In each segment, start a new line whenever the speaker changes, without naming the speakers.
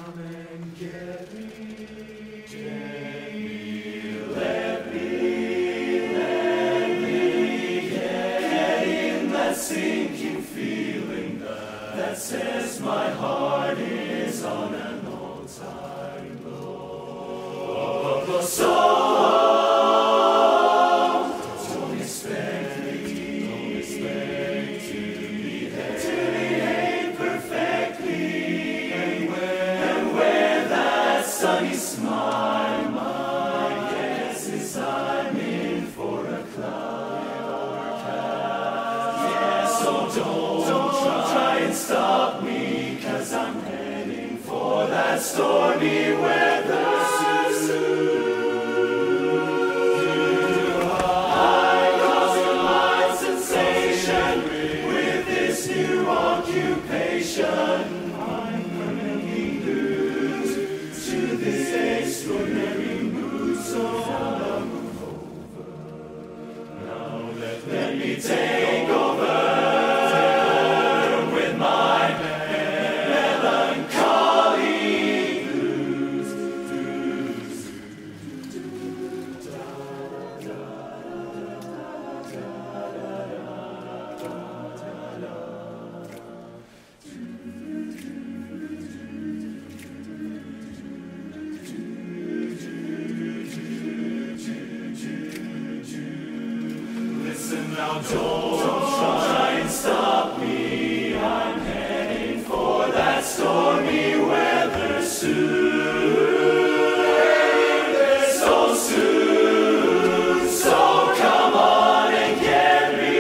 Come and get me.
Let me get in that sinking feeling that says my heart is on an all-time low. So don't expect me to behave perfectly, and wear that sunny smile. My guess is I'm in for a cloud. Yeah, so don't try and stop me, 'cause I'm heading for that stormy weather soon. I'm causing my sensation with this new occupation. I'm permanently loose to this extraordinary mood, so I'll move over. Now let me take over with my melancholy blues. Listen now, don't try and stop me. I'm heading for that stormy weather soon. So soon. So come on and get me.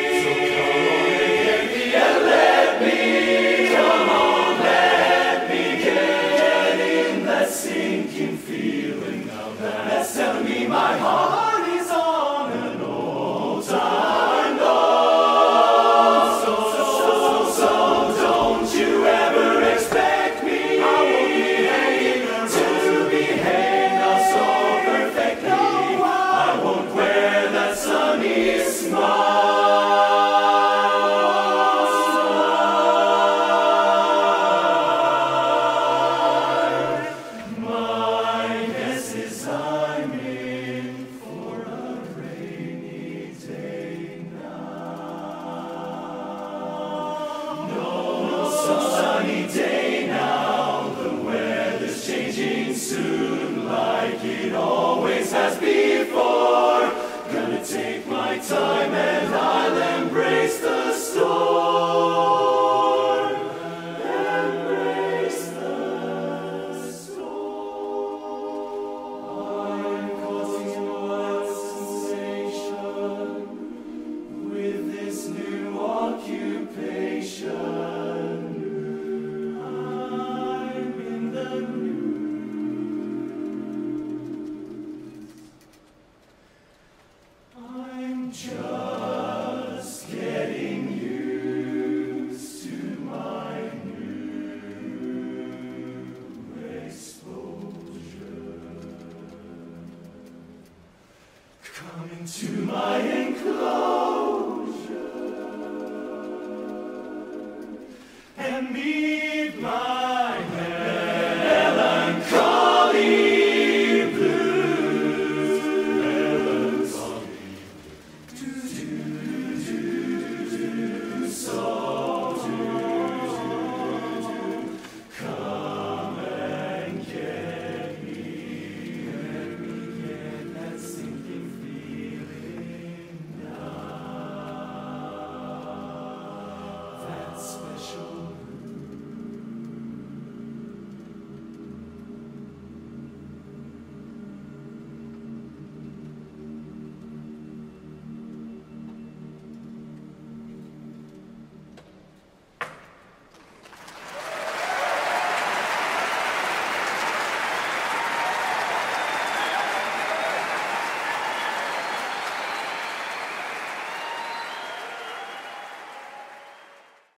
And let me, come on, let me get in that sinking feeling that's telling me my heart is on an all-time low. So don't you ever expect me to behave not so perfectly. I won't wear that sunny smile. My guess is I'm in for a rainy day now. No sunny day now. The weather's changing soon, like it always has before. Gonna take my time and I'll embrace the storm. Embrace the storm. I'm causing what sensation with this new occupation. I'm in the news. I'm just getting used to my new exposure. Come into my enclosure.